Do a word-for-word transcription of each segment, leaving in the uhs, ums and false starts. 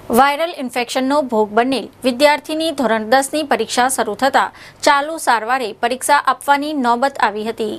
Viral ઇન્ફેક્શનનો ભોગ બનેલ વિદ્યાર્થીની ધોરણ દસની પરીક્ષા શરૂ થતાં ચાલુ સારવારે પરીક્ષા આપવાની નોબત આવી હતી।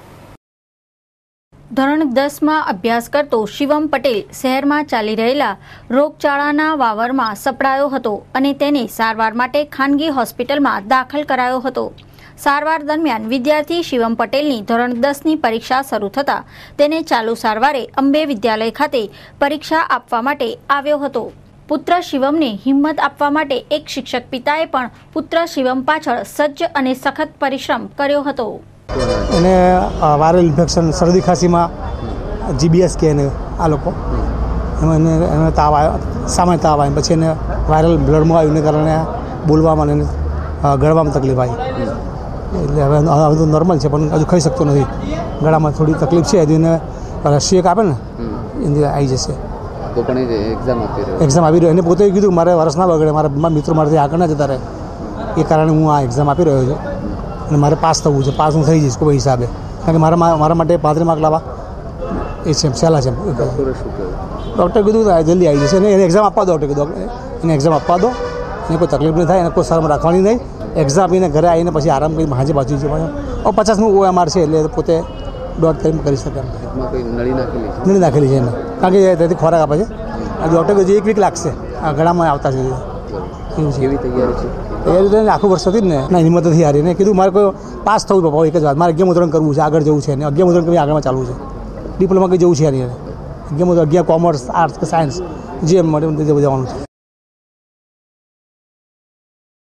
ધોરણ દસમાં અભ્યાસ કરતો શિવમ પટેલ શહેરમાં ચાલી રહેલા રોગચાળાના વાવરમાં સપડાયો હતો અને તેને સારવાર માટે ખાનગી હોસ્પિટલમાં દાખલ કરાયો હતો। સારવાર દરમિયાન વિદ્યાર્થી શિવમ પટેલની ધોરણ દસની પરીક્ષા શરૂ થતાં તેને ચાલુ સારવારે અંબે વિદ્યાલય ખાતે પરીક્ષા આપવા માટે આવ્યો હતો। પુત્ર શિવમને હિંમત આપવા માટે એક શિક્ષક પિતાએ પણ પુત્ર શિવમ પાછળ સજ્જ અને સખત પરિશ્રમ કર્યો હતો। એને વાયરલ ઇન્ફેક્શન શરદી ખાંસીમાં જીબીએસ કે એને આ લોકો એમાં એને એને તાવ આવ્યો, સામાન્ય તાવ આવ્યો, પછી એને વાયરલ બ્લડમાં આવ્યું ને કારણે બોલવામાં અને ગળવામાં તકલીફ આવી। એટલે હવે હવે તો નોર્મલ છે પણ હજુ ખાઈ શકતો નથી, ગળામાં થોડી તકલીફ છે, હજુ એને રસી એક આપે ને એની આવી જશે। તો પણ એક્ઝામ આપી રહ્યો એક્ઝામ આપી રહ્યો એને પોતે કીધું મારે વર્ષ ના બગડે, મારા મિત્રો મારાથી આગળ ના જતા રહે, એ કારણે હું આ એક્ઝામ આપી રહ્યો છું અને મારે પાસ થવું છે। પાસ હું થઈ જઈશ કોઈ હિસાબે, કારણ કે મારા મારા માટે પાંત્રીસ માર્ક લાવવા એ છે સહેલા છે। ડૉક્ટરે કીધું જલ્દી આવી જશે ને એને એક્ઝામ આપવા દો, ડૉક્ટરે કીધું એને એક્ઝામ આપવા દો, એને કોઈ તકલીફ નહીં થાય, એને કોઈ શરમ રાખવાની નહીં, એક્ઝામ આપીને ઘરે આવીને પછી આરામ કરી હાજે પાછી છે હવે પચાસનું ઓ એમ આર છે એટલે પોતે દોઢ કરી કરી શકે એમ નળી નાખેલી નળી નાખેલી છે એને, કારણ કે ત્યાંથી ખોરાક આપે છે। ડૉક્ટર કહે એક વીક લાગશે આ ગળામાં આવતા છે એવું છે। કેવી તૈયારી છે? તૈયારી તો આખું વર્ષ હતી ને ના હિંમત નથી હારી ને કીધું મારે કોઈ પાસ થવું પપ્પા એક જ વાત, મારે અગિયાર ધોરણ કરવું છે, આગળ જવું છે ને અગિયાર ધોરણ કરી આગળમાં ચાલવું છે, ડિપ્લોમા કંઈ જવું છે યાર, અગિયાર અગિયાર કોમર્સ આર્ટ્સ કે સાયન્સ જે મળે તે જવાનું છે।